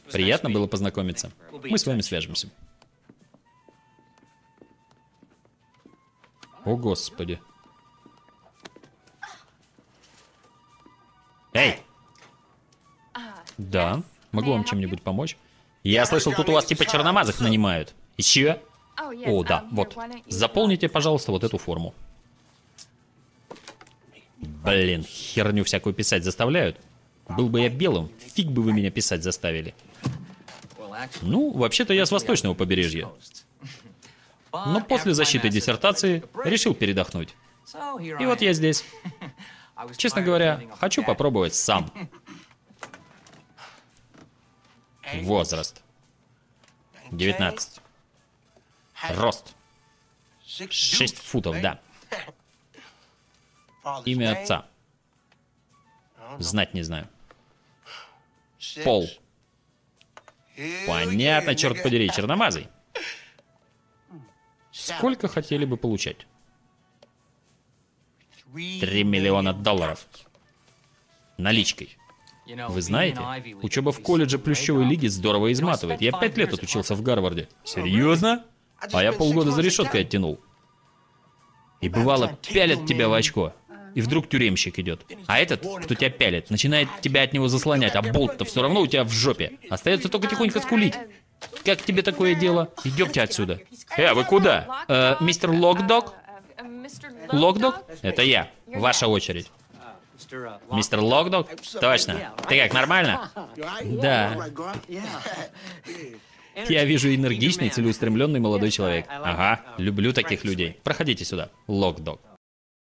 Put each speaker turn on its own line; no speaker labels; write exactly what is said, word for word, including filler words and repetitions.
Приятно было познакомиться. Мы с вами свяжемся. О, Господи. Эй! Да, могу вам чем-нибудь помочь? Я слышал, тут у вас типа черномазых нанимают. Еще? О, да, вот. Заполните, пожалуйста, вот эту форму. Блин, херню всякую писать заставляют. Был бы я белым, фиг бы вы меня писать заставили. Ну, вообще-то я с восточного побережья. Но после защиты диссертации решил передохнуть. И вот я здесь. Честно говоря, хочу попробовать сам. Возраст. девятнадцать. Рост. шесть футов, да. Имя отца. Знать не знаю. Пол. Понятно, черт подери, черномазый. Сколько хотели бы получать? Три миллиона долларов. Наличкой. Вы знаете, учеба в колледже Плющевой лиги здорово изматывает. Я пять лет отучился в Гарварде. Серьезно? А я полгода за решеткой оттянул. И бывало, пялят тебя в очко. И вдруг тюремщик идет. А этот, кто тебя пялит, начинает тебя от него заслонять, а болт-то все равно у тебя в жопе. Остается только тихонько скулить. Как тебе такое дело? Идемте отсюда. Э, а вы куда? Э, мистер Локдог? Локдог? Это я. Ваша очередь. Мистер Локдог? Точно. Ты как, нормально? Да. Я вижу энергичный, целеустремленный молодой человек. Ага, люблю таких людей. Проходите сюда, Локдог.